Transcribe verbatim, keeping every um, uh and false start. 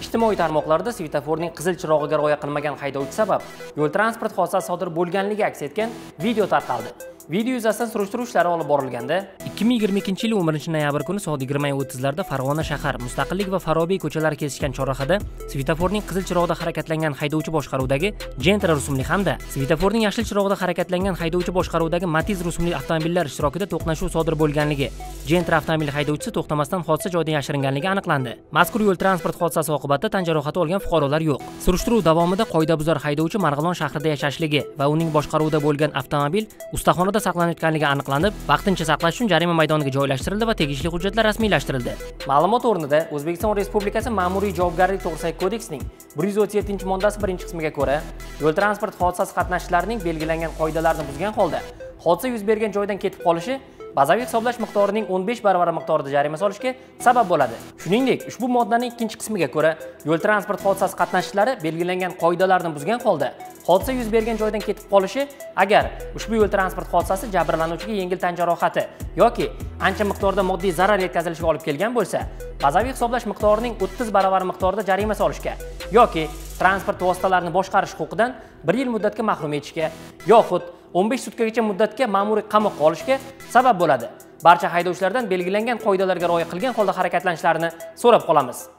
Ijtimoiy tarmoqlarda svetoforning qizil chirog'iga rioya qilmagan haydovchi sabab yo'l transport hodisasi sodir bo'lganligi aks etgan video tarqaldi. Video yuzasidan surishtiruv ishlari olib borilganda, ikki ming yigirma ikkinchi yil o'n birinchi noyabr kuni soat yigirma o'ttiz larda Farg'ona shahar Mustaqillik va Farobiy ko'chalari kesishgan chorrahada svetoforning qizil chirog'ida harakatlangan haydovchi boshqaruvidagi Gentra rusumli hamda svetoforning yashil chirog'ida harakatlangan haydovchi boshqaruvidagi Matiz rusumli avtomobillar ishtirokida to'qnashuv sodir bo'lganligi, Gentra avtomobil haydovchisi to'xtamasdan hodisa joyidan yashiringanligi aniqlandi. Mazkur yo'l transport hodisasi oqibatida tan jarohati olgan fuqarolar yo'q. Surishtiruv davomida qoidabuzar haydovchi Marg'ilon shahrida yashashligi va uning boshqaruvida bo'lgan avtomobil ustaxonada saqlanayotganligi aniqlanib, vaqtincha saqlash uchun jarima maydoniga joylashtirildi va tegishli hujjatlar rasmiylashtirildi. Ma'lumot o'rnida O'zbekiston Respublikasi Ma'muriy javobgarlik to'g'risidagi kodeksining bir yuz o'ttiz yettinchi moddasi birinchi qismiga ko'ra, yo'l transport hodisasi qatnashchilarining belgilangan qoidalarni buzgan holda hodisa yuz bergan joydan ketib qolishi bazaviy hisoblash miqdorining o'n besh baravari miqdorida jarima solishga sabab bo'ladi. Shuningdek, ushbu moddaning ikkinchi qismiga ko'ra, yo'l transport hodisasi qatnashchilari belgilangan qoidalarni buzgan holda hodisa yuz bergan joydan ketib qolishi agar ushbu yo'l transport hodisasi jabrlanuvchiga yengil tan jarohati yoki ancha miqdorda moddiy zarar yetkazilishiga olib kelgan bo'lsa, bazaviy hisoblash miqdorining o'ttiz baravari miqdorida jarima solishga yoki transport vositalarini boshqarish huquqidan bir yil muddatga mahrum etishga yoxud o'n besh sutkagacha muddatga ma'muriy qamoqqa olishga sabab bo'ladi. Barcha haydovchilardan belgilangan qoidalarga rioya qilgan holda harakatlanishlarini so'rab qolamiz.